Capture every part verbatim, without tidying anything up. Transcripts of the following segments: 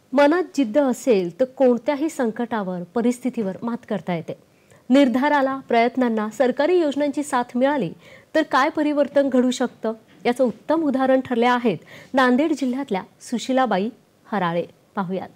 मनात जिद्द असेल तर कोणत्याही संकटावर, परिस्थितीवर मात करता येते। निर्धाराला, प्रयत्नांना सरकारी योजनांची साथ मिळाली तर काय परिवर्तन घडू शकतं, याचं उत्तम उदाहरण ठरले आहेत नांदेड जिल्ह्यातल्या सुशीलाबाई हराळे। पाहूयात।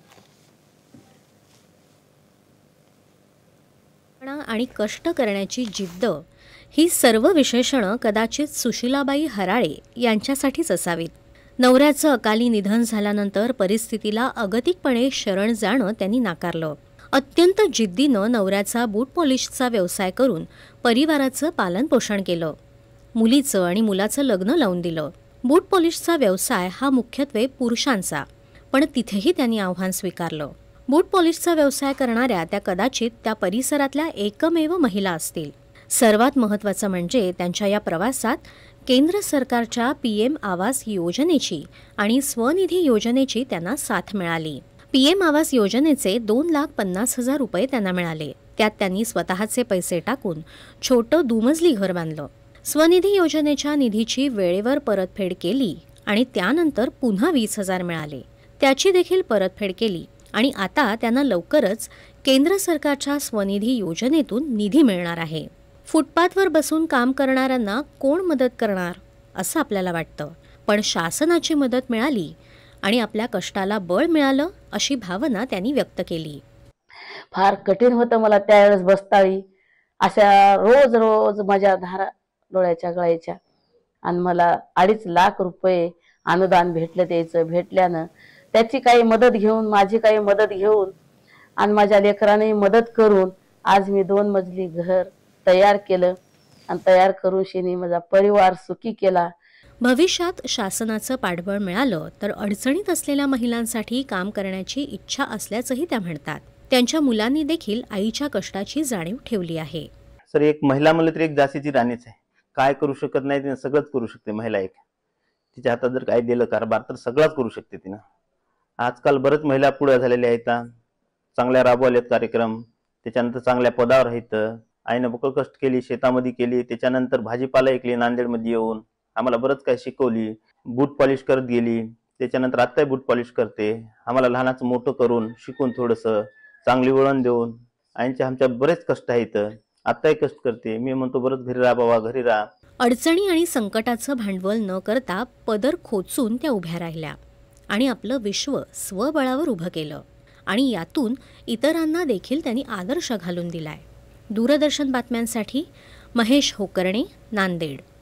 आणि कष्ट करण्याची जिद्द ही सर्व विशेषणं कदाचित सुशीलाबाई हराळे यांच्यासाठीच असावीत। नवऱ्याचं अकाली निधन झाल्यानंतर परिस्थितीला अगतिकपणे शरण जाणं त्यांनी नाकारलं। अत्यंत जिद्दीनं नवऱ्याचा बूट पॉलिशचा व्यवसाय करून परिवाराचं पालनपोषण केलं। मुलीचं आणि मुलाचं लग्न लावून दिलं। बूट पॉलिशचा व्यवसाय हा मुख्यत्वे पुरुषांचा, पण तिथेही त्यांनी आव्हान स्वीकारलं। बूट पॉलिशचा व्यवसाय करणाऱ्या त्या कदाचित त्या परिसरातल्या एकमेव महिला असतील। सर्वात महत्त्वाचं म्हणजे त्यांच्या या प्रवासात केंद्र सरकारच्या पीएम आवास योजनेची आणि स्वनिधी योजनेची त्यांना साथ मिळाली। पीएम आवास योजनेचे दोन लाख पन्नास हजार रुपये त्यांना मिळाले। त्यात त्यांनी स्वतःचे पैसे टाकून छोटं दुमजली घर बांधलं। स्वनिधी योजनेच्या निधीची वेळेवर परतफेड केली आणि त्यानंतर पुन्हा वीस हजार मिळाले। त्याची देखील परतफेड केली आणि आता त्यांना लवकरच केंद्र सरकारच्या स्वनिधी योजनेतून निधी मिळणार आहे। फुटपाथवर बसून काम करणाऱ्यांना कोण मदत करणार असं आपल्याला वाटतं, पण शासनाची मदत मिळाली आणि आपल्या कष्टाला बळ मिळालं अशी भावना त्यांनी व्यक्त केली। फार कठीण होतं मला त्यावेळेस बसताळी अशा रोज रोज माझ्या धारा डोळ्याच्या गळायच्या आणि मला अडीच लाख रुपये अनुदान भेटलं। त्याचं भेटल्यानं त्याची काही मदत घेऊन, माझी काही मदत घेऊन आणि माझ्या लेकरांनी मदत करून आज मी दोन मजली घर तयार केलं आणि तयार करून शिनी माझा परिवार सुखी केला। भविष्यात शासनाचं पाठबळ मिळालं तर अडचणीत असलेल्या महिलांसाठी काम करण्याची इच्छा असल्याचंही त्या म्हणतात। त्यांच्या मुलांनी देखील आईच्या कष्टाची जाणीव ठेवली आहे। सर, एक महिला म्हणलं तर एक दासीची राणीच आहे। काय करू शकत नाही तिने सगळंच करू शकते। महिला एक तिच्या हातात जर काय दिलं कारभार तर सगळंच करू शकते तिनं। आजकाल बरेच महिला पुढे झालेल्या आहेत, चांगल्या राबवल्यात कार्यक्रम, त्याच्यानंतर चांगल्या पदावर आहेत। आईनं बकळ कष्ट केली, शेतामध्ये केली, त्याच्यानंतर भाजीपाला ऐकली, नांदेडमध्ये येऊन आम्हाला बरंच काय शिकवली। बूट पॉलिश करत गेली, त्याच्यानंतर आत्ताही बूट पॉलिश करते। आम्हाला लहानाचं मोठं करून शिकून थोडंसं चांगली वळण देऊन आईंचे आमच्या बरेच कष्ट आहेत। आत्ताही कष्ट करते। मी म्हणतो बरंच घरी राहा बाबा, घरी राहा। अडचणी आणि संकटाचं भांडवल न करता पदर खोचून त्या उभ्या राहिल्या आणि आपलं विश्व स्वबळावर उभं केलं आणि यातून इतरांना देखील त्यांनी आदर्श घालून दिलाय। दूरदर्शन बातम्यांसाठी महेश होकर्णे, नांदेड।